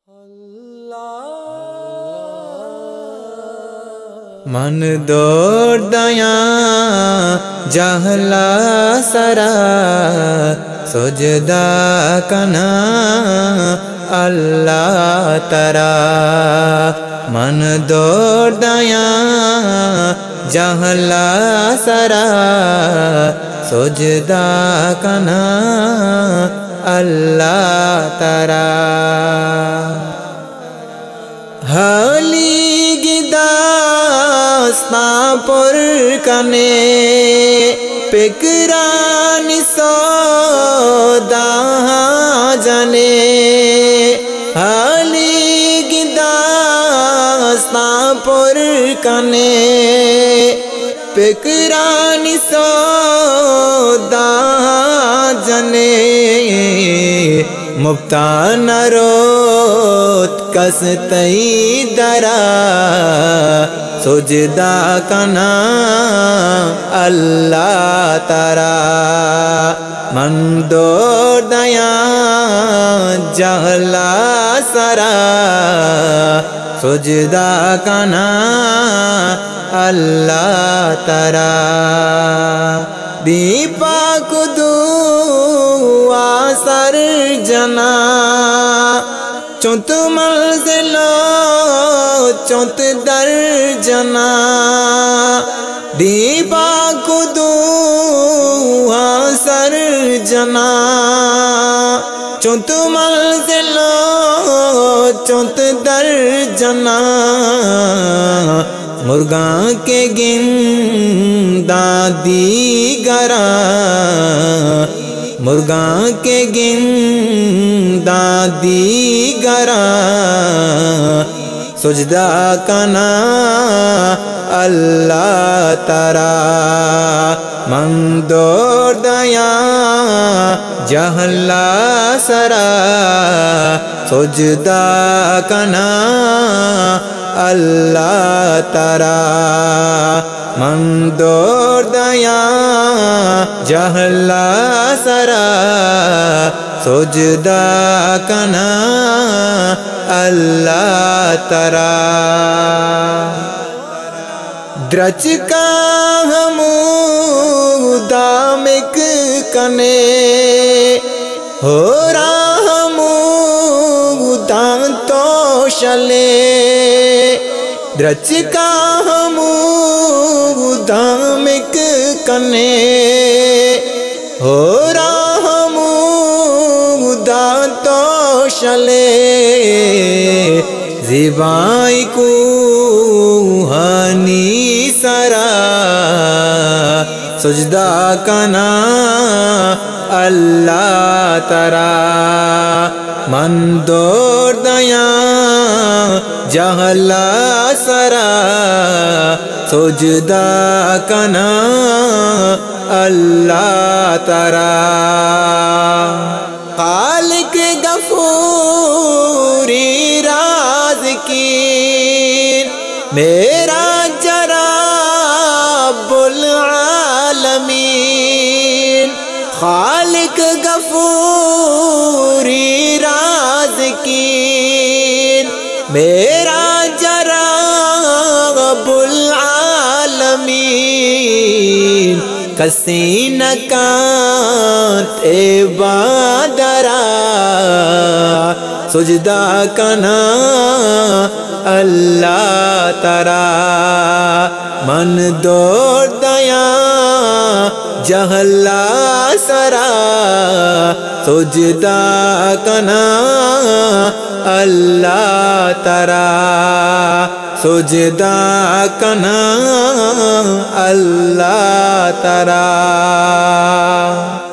मन दौड़ दया जहला सरा सुजदा कना अल्लाह तरा। मन दौड़ दया जहला सरा सुजदा कना अल्लाह तरा। हली गिदास्ता पुर कने पिकरानी सौदा जने। हली गिदास्ता पुर कने पिकरानी सौदा जने। मुफ्ता न रोत कस तई दरा सुजदा कना अल्लाह तरा। मन दौड़ दया जहला सरा सुजदा कना अल्लाह तरा। दीपा कुदू आसर जना चौत मंजिलो चौत दर जना। दीपा कुदू आसर जना चौत मंजिलो चौत दर जना। मुर्गा के गिंदा दीगरा मुर्गा के गिंदा दीगरा सुजदा कना अल्लाह तरा। मन दौड़ दया जहला सरा सुजदा कना अल्लाह तरा। मन दौड़ दया जहला सरा सुजदा कना अल्लाह तरा। द्रच का दामिक कने हो रामू दांतो शले। द्रच का दामिक कने हो रामू दांतो शले। ज़िबाई को हनी सरा सुजदा कना अल्लाह तरा। मन दौड़ दया जहला सरा सुजदा कना अल्लाह तरा। खालिक गफूरी राज की मेरा जराबुल आलमीन। खालिक गफूरी राज की मेरा जराबुल आलमीन। कसी न कांटे बादरा सुजदा कना अल्लाह तरा। मन दौड़ दया जहला सरा सुजदा कना अल्लाह तरा। सुजदा कना अल्लाह तरा।